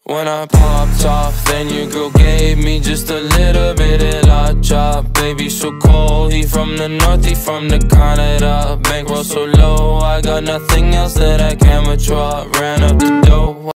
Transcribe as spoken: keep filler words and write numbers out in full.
When I popped off, then your girl gave me just a little bit of la chop. Baby so cold, he from the north, he from the Canada. Bankroll so low, I got nothing else that I can withdraw. Ran up the dough.